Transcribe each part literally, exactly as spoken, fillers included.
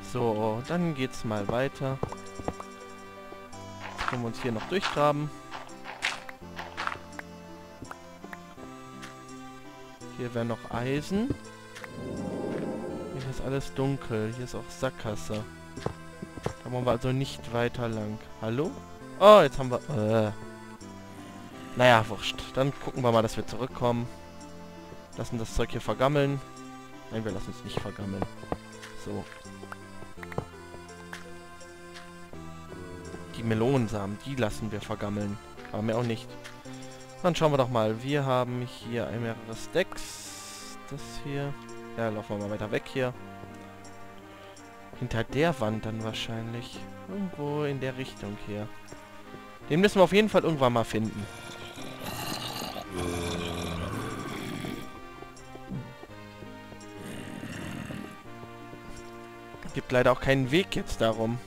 So, dann geht's mal weiter. Jetzt können wir uns hier noch durchgraben. Hier wäre noch Eisen. Hier ist alles dunkel. Hier ist auch Sackgasse. Da wollen wir also nicht weiter lang. Hallo? Oh, jetzt haben wir... Äh. Naja, wurscht. Dann gucken wir mal, dass wir zurückkommen. Lassen das Zeug hier vergammeln. Nein, wir lassen es nicht vergammeln. So. Die Melonensamen, die lassen wir vergammeln. Aber mehr auch nicht. Dann schauen wir doch mal. Wir haben hier mehrere Stacks. Das hier. Ja, laufen wir mal weiter weg hier. Hinter der Wand dann wahrscheinlich. Irgendwo in der Richtung hier. Den müssen wir auf jeden Fall irgendwann mal finden. Gibt leider auch keinen Weg jetzt darum.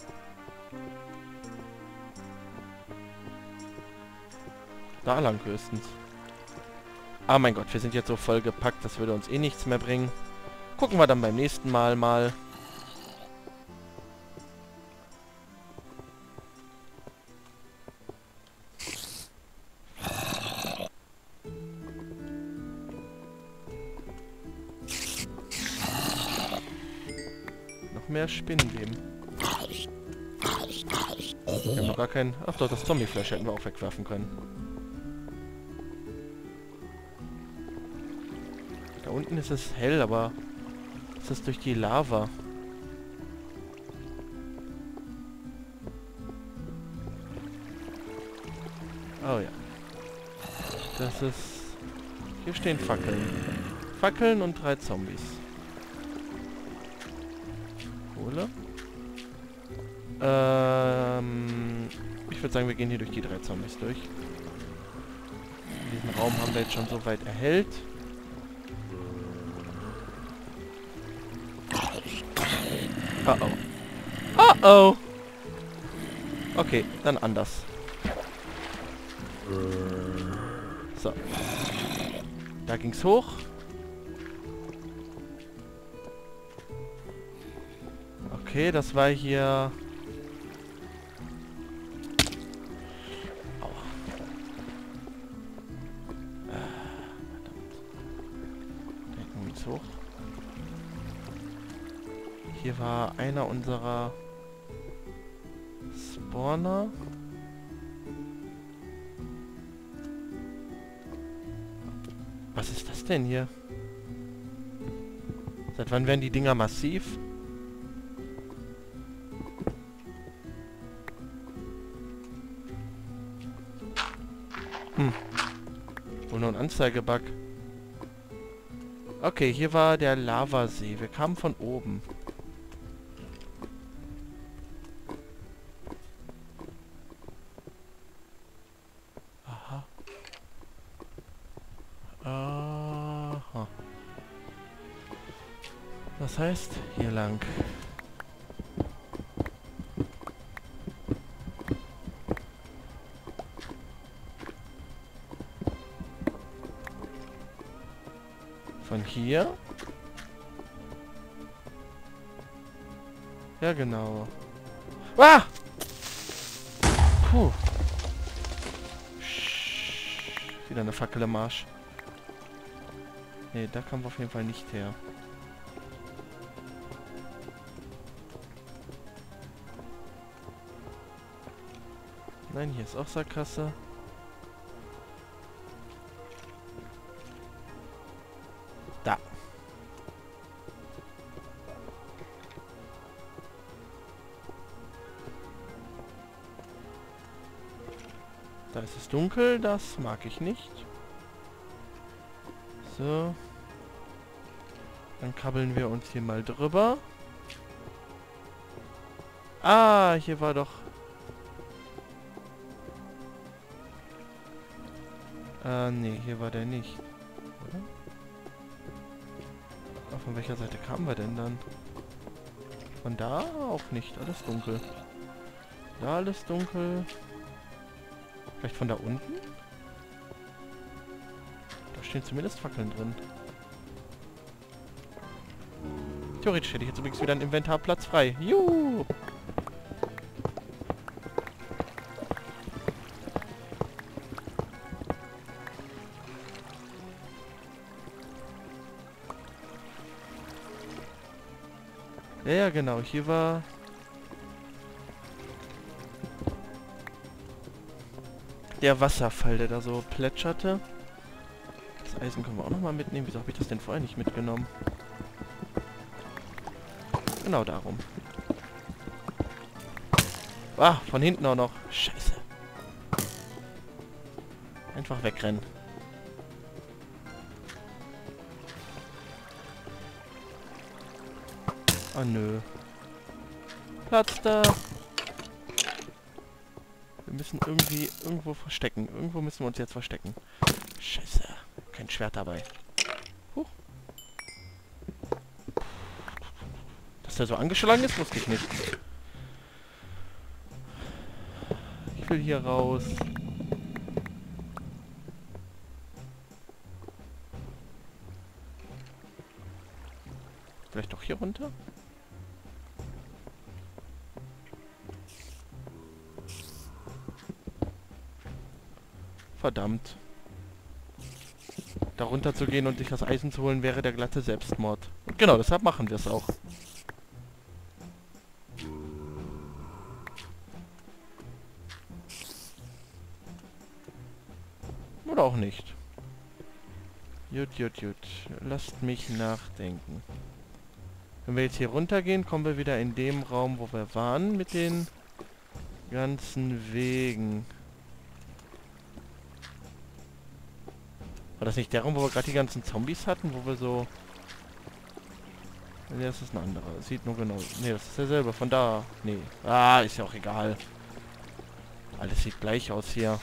Da lang höchstens. Ah mein Gott, wir sind jetzt so voll gepackt, das würde uns eh nichts mehr bringen. Gucken wir dann beim nächsten Mal mal. Noch mehr Spinnenleben. Wir haben noch gar keinen... Ach doch, das Zombiefleisch hätten wir auch wegwerfen können. Da unten ist es hell, aber ist das durch die Lava? Oh ja. Das ist... Hier stehen Fackeln. Fackeln und drei Zombies. Kohle. Ähm... Ich würde sagen, wir gehen hier durch die drei Zombies durch. Diesen Raum haben wir jetzt schon so weit erhellt. Oh oh. Oh oh. Okay, dann anders. So. Da ging's hoch. Okay, das war hier... Aua. Äh, verdammt. Da hinten geht's hoch. Hier war einer unserer Spawner. Was ist das denn hier? Seit wann werden die Dinger massiv? Hm. Wohl nur ein Anzeigebug. Okay, hier war der Lavasee. Wir kamen von oben. Aha. Aha. Das heißt, hier lang. Von hier? Ja, genau. Ah! Puh. Wieder eine Fackel im Arsch. Ne, da kommen wir auf jeden Fall nicht her. Nein, hier ist auch Sackgasse. Da. Da ist es dunkel, das mag ich nicht. So. Dann krabbeln wir uns hier mal drüber. Ah, hier war doch... Äh, nee, hier war der nicht. Oder? Aber von welcher Seite kamen wir denn dann? Von da auch nicht. Alles dunkel. Da alles dunkel. Vielleicht von da unten? Da stehen zumindest Fackeln drin. Theoretisch hätte ich jetzt übrigens wieder einen Inventarplatz frei. Juhu! Ja, ja, genau. Hier war... der Wasserfall, der da so plätscherte. Das Eisen können wir auch nochmal mitnehmen. Wieso habe ich das denn vorher nicht mitgenommen? Genau darum. Ah, von hinten auch noch. Scheiße. Einfach wegrennen. Oh nö. Platz da. Wir müssen irgendwie irgendwo verstecken. Irgendwo müssen wir uns jetzt verstecken. Scheiße. Kein Schwert dabei. Huch. Dass der so angeschlagen ist, wusste ich nicht. Ich will hier raus. Vielleicht doch hier runter? Verdammt. Da runter zu gehen und sich das Eisen zu holen, wäre der glatte Selbstmord. Und genau, deshalb machen wir es auch. Oder auch nicht. Jut, jut, jut. Lasst mich nachdenken. Wenn wir jetzt hier runtergehen, kommen wir wieder in dem Raum, wo wir waren, mit den ganzen Wegen. War das nicht der Raum, wo wir gerade die ganzen Zombies hatten, wo wir so... Ne, das ist ein anderer. Das sieht nur genau... Ne, das ist derselbe. Von da... Ne. Ah, ist ja auch egal. Alles sieht gleich aus hier.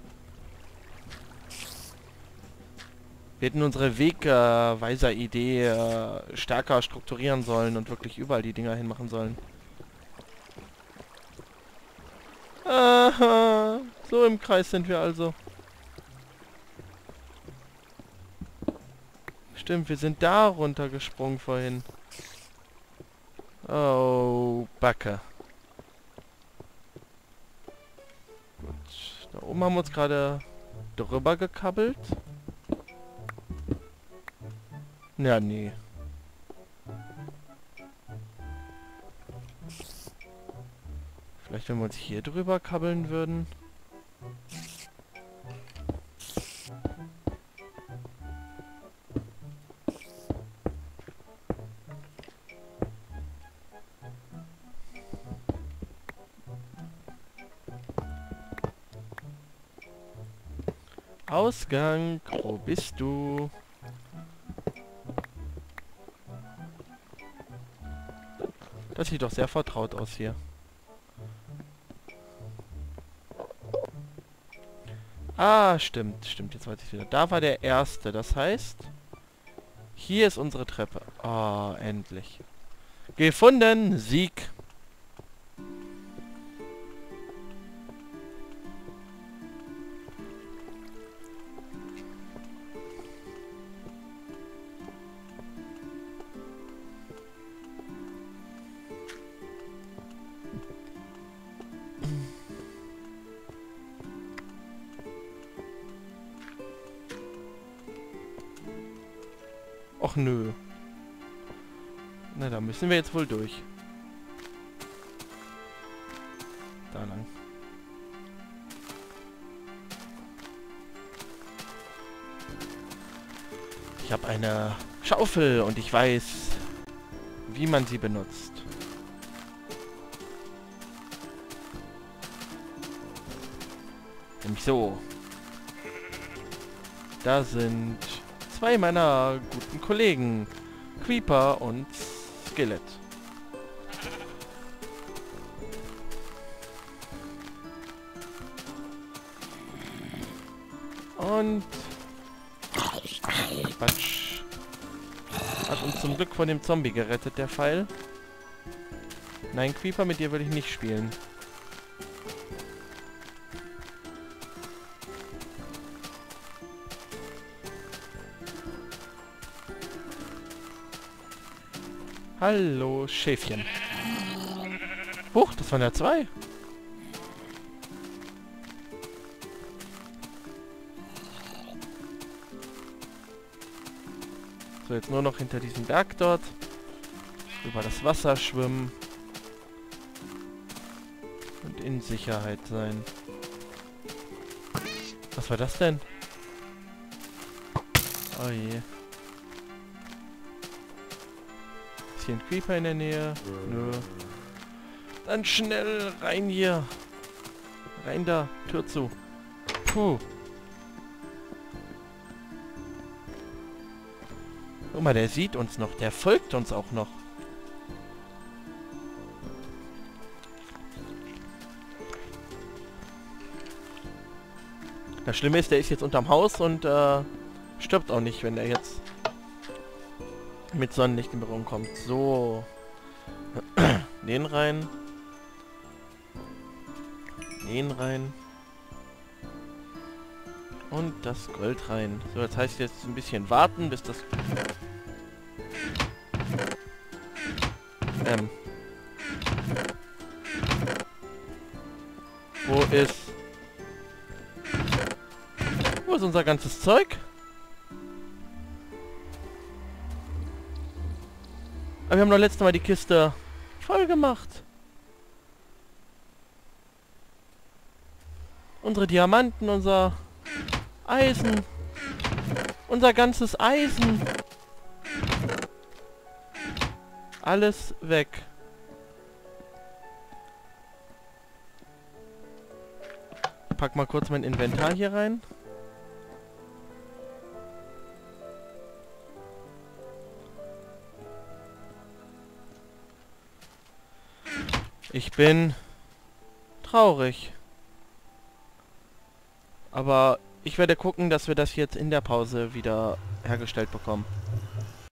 Wir hätten unsere Wegweiser-Idee äh, stärker strukturieren sollen und wirklich überall die Dinger hinmachen sollen. Aha, so im Kreis sind wir also. Stimmt, wir sind da runtergesprungen vorhin. Oh, Backe. Gut, da oben haben wir uns gerade drüber gekabbelt. Ja, nee. Vielleicht, wenn wir uns hier drüber kabbeln würden. Ausgang, wo bist du? Das sieht doch sehr vertraut aus hier. Ah, stimmt, stimmt, jetzt weiß ich wieder. Da war der erste, das heißt... Hier ist unsere Treppe. Ah, endlich. Gefunden, Sieg. Och nö. Na, da müssen wir jetzt wohl durch. Da lang. Ich habe eine Schaufel und ich weiß, wie man sie benutzt. Nämlich so. Da sind zwei meiner guten Kollegen. Creeper und Skelett. Und... Quatsch. Hat uns zum Glück von dem Zombie gerettet, der Pfeil. Nein, Creeper, mit dir will ich nicht spielen. Hallo, Schäfchen. Huch, das waren ja zwei. So, jetzt nur noch hinter diesem Berg dort. Über das Wasser schwimmen. Und in Sicherheit sein. Was war das denn? Oh je. Ist hier ein Creeper in der Nähe? Nö. Dann schnell rein hier. Rein da. Tür zu. Puh. Guck mal, der sieht uns noch. Der folgt uns auch noch. Das Schlimme ist, der ist jetzt unterm Haus und äh, stirbt auch nicht, wenn er jetzt mit Sonnenlicht in Berührung kommt. So. Den rein. Den rein. Und das Gold rein. So, das heißt jetzt ein bisschen warten, bis das... Ähm. Wo ist... Wo ist unser ganzes Zeug? Aber wir haben doch letztes Mal die Kiste voll gemacht. Unsere Diamanten, unser Eisen. Unser ganzes Eisen. Alles weg. Pack mal kurz mein Inventar hier rein. Ich bin traurig. Aber ich werde gucken, dass wir das jetzt in der Pause wieder hergestellt bekommen.